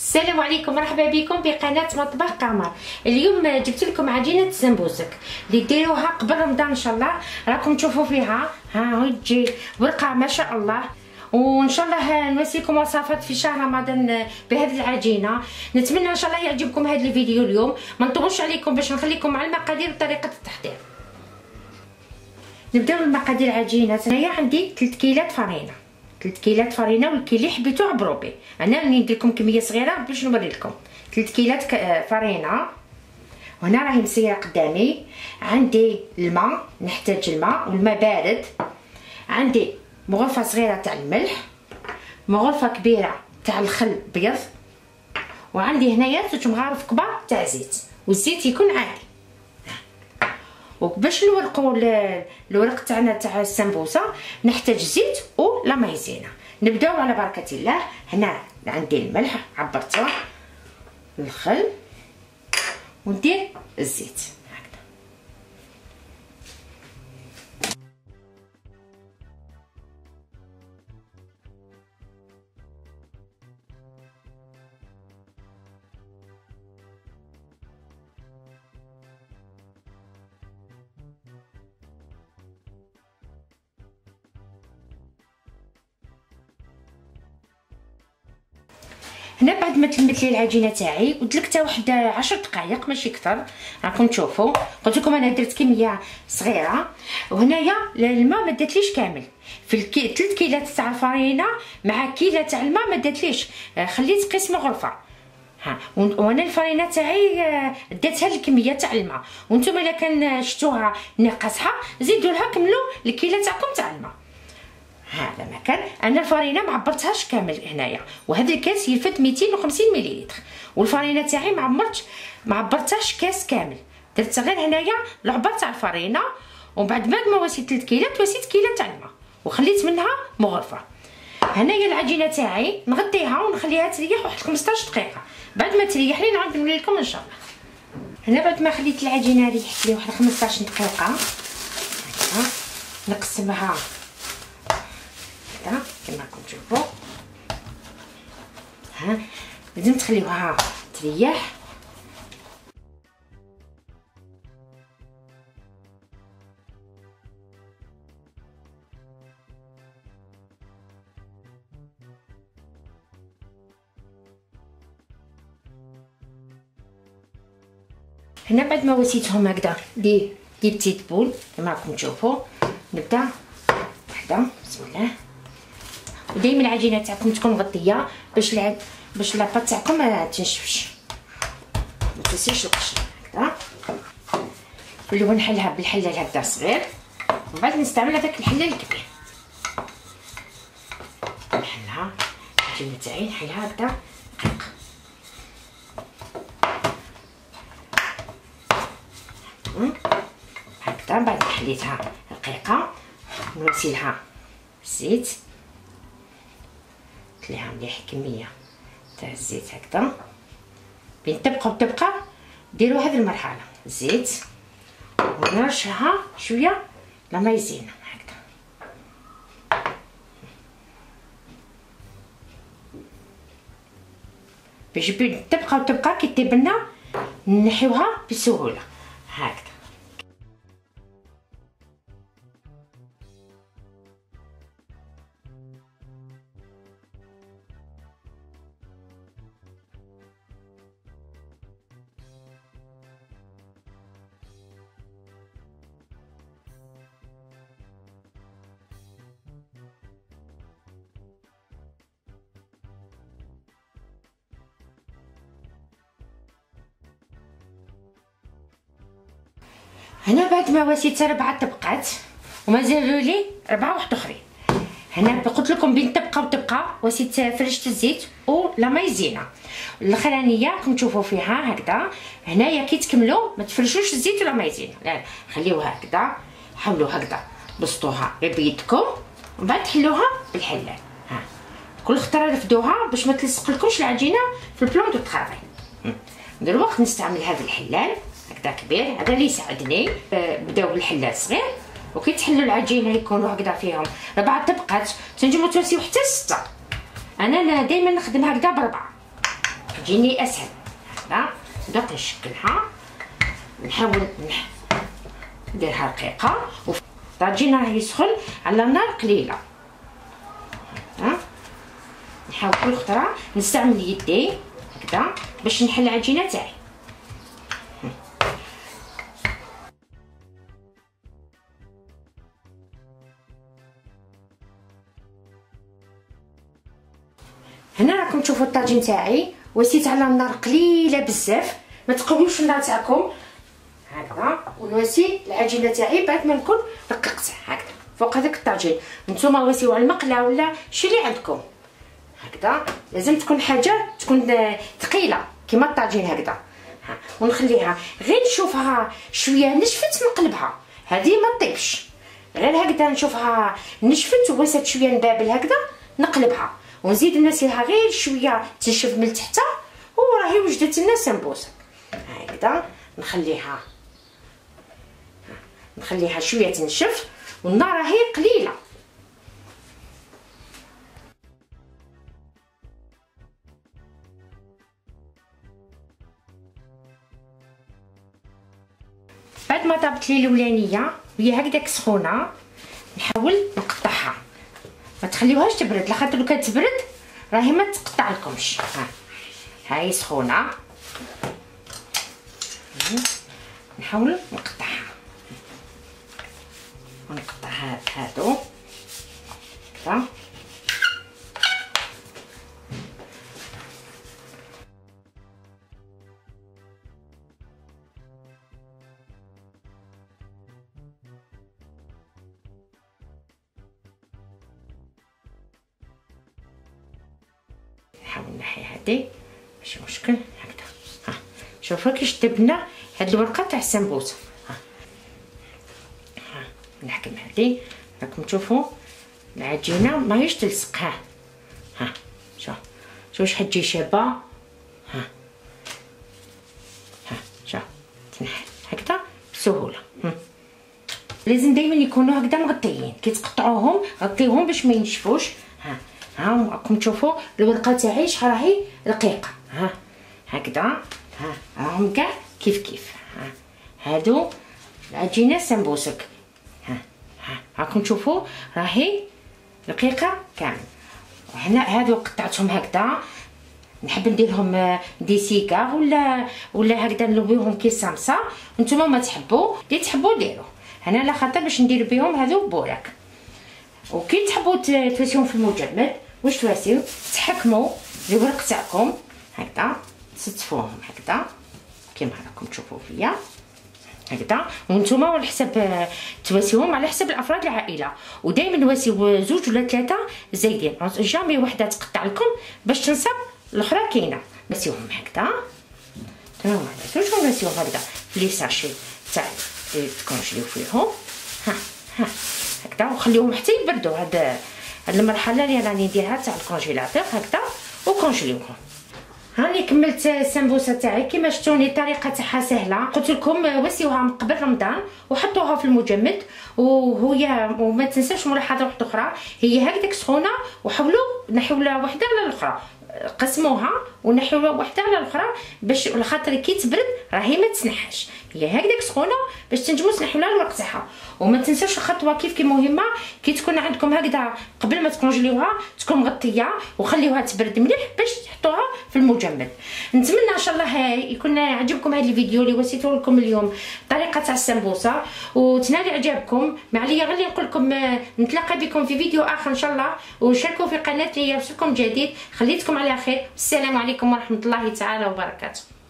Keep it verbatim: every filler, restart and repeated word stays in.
السلام عليكم، مرحبا بكم بقناه مطبخ قمر. اليوم جبت لكم عجينه السمبوسك اللي ديروها قبل رمضان ان شاء الله. راكم تشوفوا فيها ها تجي ورقه ما شاء الله، وان شاء الله نوصيكم وصفات في شهر رمضان بهذه العجينه. نتمنى ان شاء الله يعجبكم هذا الفيديو اليوم، ما نطولش عليكم باش نخليكم مع المقادير وطريقه التحضير. نبداو بالمقادير العجينه. هنايا عندي ثلاثة كيلات فرينه، ثلاثة كيلات فرينه، والكي اللي حبيتو عبروا به. انا راني ندير لكم كميه صغيره باش نوري لكم. ثلاثة كيلات فرينه، وهنا راهي مسيره قدامي. عندي الماء، نحتاج الماء والماء بارد. عندي مغرفه صغيره تاع الملح، مغرفه كبيره تاع الخل ابيض، وعندي هنايا ثلاث مغارف كبار تاع زيت، والزيت يكون عادي. وباش نورقوا الورق تاعنا تاع السمبوسه نحتاج زيت ولا مايزينا. نبداو على بركه الله. هنا عندي الملح عبرته، الخل، وندير الزيت هكذا. هنا بعد ما تلمت لي العجينه تاعي ودلكتها واحد عشر دقائق ماشي كثر، راكم تشوفوا. قلت لكم انا درت كميه صغيره. وهنايا الماء ما درتليش كامل في الكي... ثلاث كيلات تاع الفرينه مع كيله تاع الماء ما درتليش، خليت قسم غرفه. ها وانا الفرينه تاعي داتها الكميه تاع الماء، وانتم الا كان شفتوها ناقصها زيدوا لها كملوا الكيله تاعكم تاع الماء. هذا ما كان. انا الفرينه ما عبرتهاش كامل هنايا، وهذا الكاس يلفت مئتين وخمسين مليلتر، والفرينه تاعي ما عمرتش ما عبرتهاش كاس كامل. درت غير هنايا العبار تاع الفرينه، وبعد بعد ما وسيت ثلاث كيلات وسيت كيله تاع الماء وخليت منها مغرفه. هنايا العجينه تاعي نغطيها ونخليها تريح واحد خمسطاش دقيقه. بعد ما تريح لي نعاود نوري لكم ان شاء الله. هنا بعد ما خليت العجينه ريحت لي واحد خمسطاش دقيقه هكا، نقسمها كما راكم تشوفوا. ها لازم تخليوها تريح. هنا بعد ما وسيتهم هكذا دي دي بتيت بول كما راكم تشوفوا، نبدا وحده. بسم الله. ودايما العجينه تاعكم تكون مغطيه باش العد باش لاباط تاعكم ما تنشفش، ما تنسيش القشر هكذا. نوليو نحلها بالحلال هكذا صغير، ومن بعد نستعمل هذاك الحلال الكبير. نحلها العجينه تاعي نحلها هكذا دقيق. هكذا بعد حليتها رقيقه نوصلها الزيت، ليها مليح كميه تاع الزيت هكذا. بين تبقى وتبقى ديروا هذه المرحله الزيت، ونرشها شويه لا مايزينا هكذا. باش تبقى وتبقى كي طيب لنا نحيوها بسهوله هكذا. هنا بعد ما وسيت ربعه طبقات ومازالوا لي ربعه واحد اخرين. هنا قلت لكم بين تبقى وتبقى وسيت فرشت الزيت ولا مايزينا. الاخرانيه راكم تشوفوا فيها هكذا. هنايا كي تكملوا ما تفرشوش الزيت ولا مايزينا، لا خليوها هكذا. حاولوا هكذا بسطوها بيدكم ومن بعد تحلوها بالحلال. ها كل خطره رفدوها باش ما تلصق لكمش العجينه في البلون دو طرافاي. دروك نستعمل هذا الحلال هكذا كبير، هذا اللي يساعدني. بداو بالحلال صغير، وكي تحلوا العجينه يكونوا هكذا فيهم ربعه طبقات، تنجموا توسيو حتى سته. انا دائما نخدم هكذا بربعه تجيني اسهل. هكذا نبدا نشكلها، نحاول نديرها رقيقه، والطاجين راه يسخن على نار قليله. هكذا نحاول كل خطره نستعمل يدي هكذا باش نحل العجينه تاعي. هنا راكم تشوفوا الطاجين تاعي وسيت على النار قليله بزاف، ما تقويوش النار تاعكم هكذا، ونواسي العجينه تاعي بعد ما نكون رققتها هكذا فوق هذاك الطاجين. نتوما واسيو على المقله ولا شي اللي عندكم هكذا. لازم تكون حاجه تكون ثقيله كيما الطاجين هكذا. ها ونخليها غير نشوفها شويه نشفت نقلبها، هذه ما طيبش، غير هكذا نشوفها نشفت ووسات شويه نبابل هكذا نقلبها، ونزيد نسيها غير شويه تنشف من تحت، وراهي وجدت لنا سمبوسه هكذا. نخليها نخليها شويه تنشف والنار راهي قليله. بعد ما طابت لي الاولانيه وهي هكذاك سخونه، نحاول نقطعها، ما تخليوهاش تبرد، لخاطر لو كانت تبرد راهي ما تقطع لكمش. ها هاي سخونه، نحاول نقطعها ونقطع هادو كذا. نحاول نحي هادي ماشي مشكل هكذا. ها شوفوا كي شدبنا هاد الورقه تاع السمبوسه. ها ها نحكم هادي، راكم تشوفوا العجينه ماهيش تلصق. ها ها شوف شوف شحال تجي شابه. ها ها شوف تنحل هكذا بسهوله. لازم دائما يكونوا هكذا مغطيين، كي تقطعوهم غطيوهم باش ما ينشفوش. ها ها راكم تشوفوا الورقه تاعي شحال راهي رقيقه. ها هكذا. ها راهم كاع كيف كيف. ها هادو العجينه سمبوسك. ها ها راكم تشوفوا راهي رقيقه كامل. وهنا هادو قطعتهم هكذا، نحب نديرهم ديسيكا ولا ولا هكذا نلويهم كي صامصه، نتوما ما تحبوا اللي تحبوا ديروا. هنا لا خاطر باش ندير بهم هادو بوراك. وكي تحبوا تواسيوهم في المجمد واش تواسيو، تحكموا الورق تاعكم هكذا، تستفوهم هكذا كيما راكم تشوفوا فيا هكذا. وانتم على حسب تواسيوهم على حسب الافراد العائله، ودائما واسيو زوج ولا ثلاثه زايدين، جامي وحده تقطع لكم باش تنصب الاخرى كاينه. واسيوهم هكذا تمام، زوج واسيوهم هكذا في لي ساشي تاع اللي تكونجليو فيهم. ها ها هكذا، وخليوهم حتى يبردوا. هاد هاد المرحله اللي راني نديرها تاع الكونجيلاتور هكذا وكونجليوهم. هاني كملت السمبوسه تاعي كيما شفتوني، الطريقه تاعها سهله. قلت لكم وسيوها من قبل رمضان وحطوها في المجمد، وهي وما تنساوش ملاحظه واحده اخرى، هي هكذاك سخونه وحاولوا نحيوها وحده على الاخرى، قسموها ونحيوها وحده على الاخرى باش خاطر كي تبرد راهي ما تسنحش، هي هكذاك سخونه باش تنجموا تنحيو لها الورق تاعها. وما تنساوش الخطوه كيف كي مهمه، كي تكون عندكم هكذا قبل ما تكونجليوها تكون مغطيه وخليوها تبرد مليح باش تحطوها في المجمد. نتمنى ان شاء الله يكون عجبكم هذا الفيديو اللي وصيته لكم اليوم طريقه تاع السمبوسه، وتنال اعجابكم. ما عليا غير نقول لكم نتلاقى بكم في فيديو اخر ان شاء الله، وشاركوا في قناتي يوصلكم جديد. خليتكم على خير، السلام عليكم ورحمه الله تعالى وبركاته.